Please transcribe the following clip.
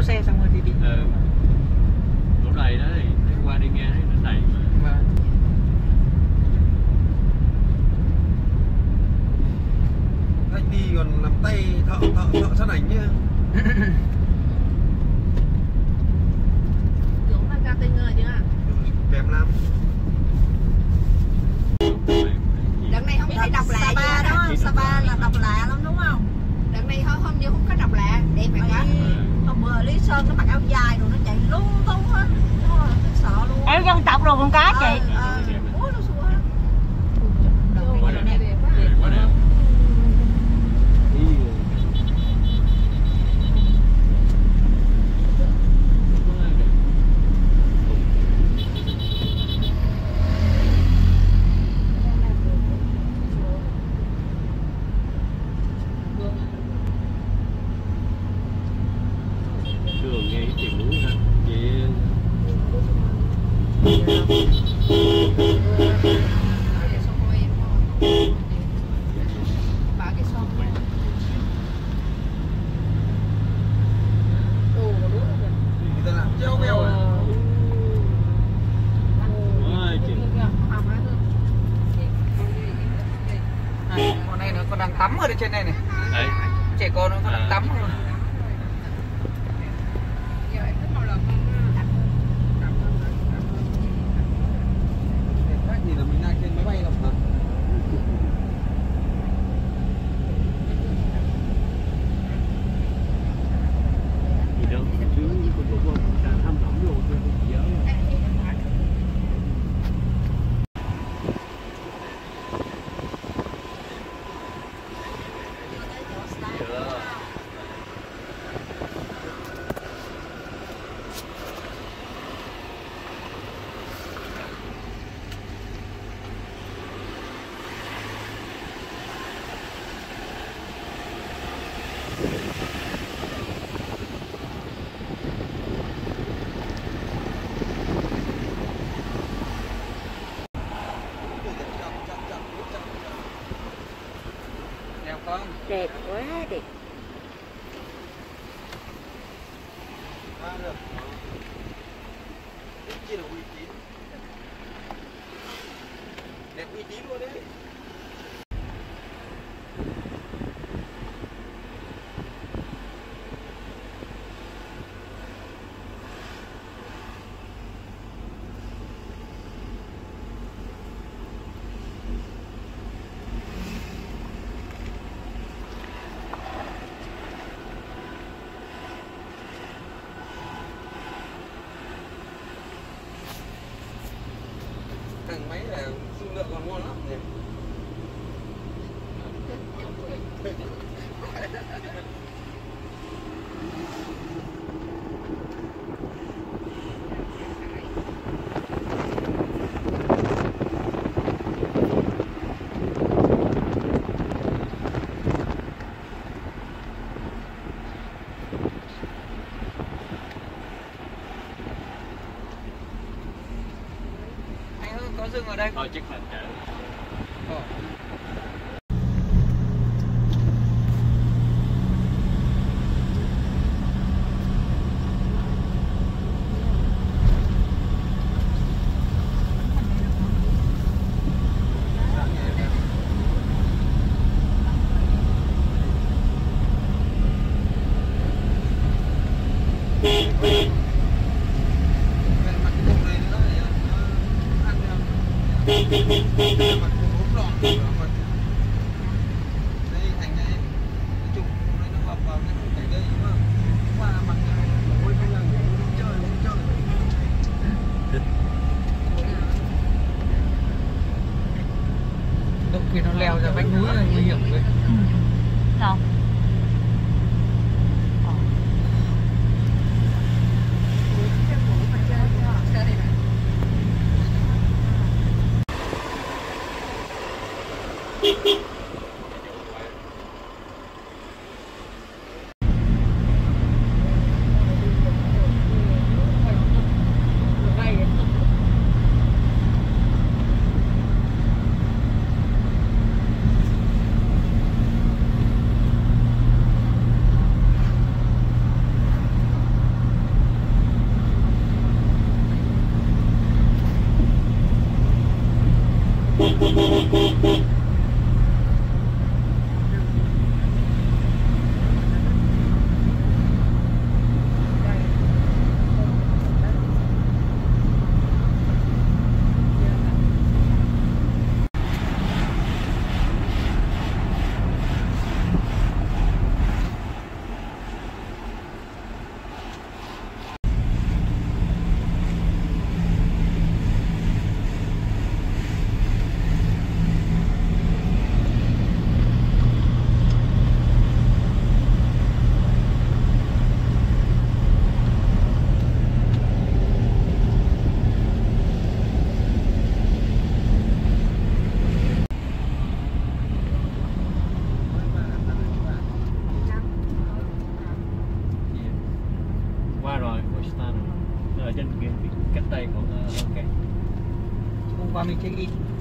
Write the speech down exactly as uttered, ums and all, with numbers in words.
xe xong rồi thì bị ừ. Đổ đầy đó thì qua đi nghe thấy nó đầy mà. Vâng. Anh đi còn làm tay thợ thợ thợ săn ảnh nhá. Tưởng là container chứ à? Kém lắm. Đợt này không thấy độc lạ gì Sapa đó. đó, Sapa là độc lạ lắm đúng không? Đợt này không không như không có độc lạ, đẹp mày quá. Hôm bữa Lý Sơn nó mặc áo dài rồi nó chạy lung tung hết. Sợ luôn. Áo dân tộc rồi con cá chị. Ờ, Ủa nó xua hết. Quá đẹp, đẹp quá. Quá đẹp. Đường ngay tiền núi ha. Cái son của em thôi. Bà cái son của em. Đồ của đứa rồi. Người ta làm treo veo à. Ôi chị. này, con này nó còn đang tắm ở đây trên này này. Đấy. Trẻ con nó còn đang tắm rồi. Giờ em thích màu lần không? Khách nhìn là mình đang trên máy bay rồi hả? Gì đâu, chứ con cũng không ra thăm lắm rồi tôi không nhớ. Đẹp không? Đẹp quá đẹp. À, được. Rất chi là uy tín. Đẹp uy tín luôn đấy. Thằng máy là dung lượng còn ngon lắm nhỉ. Anh Hưng có dừng ở đây. Thôi chắc là chở. Ờ. Mặt bốn đỏ đây thành này cái trục này nó hợp vào cái khung cảnh đây đúng không? Qua mặt ôi không là muốn chơi muốn chơi. Lúc khi nó leo ra vách núi là nguy hiểm rồi. Sao? Qua rồi, Boystan rồi. Nó ở trên kia cách đây khoảng uh, ok. Hôm qua mình check in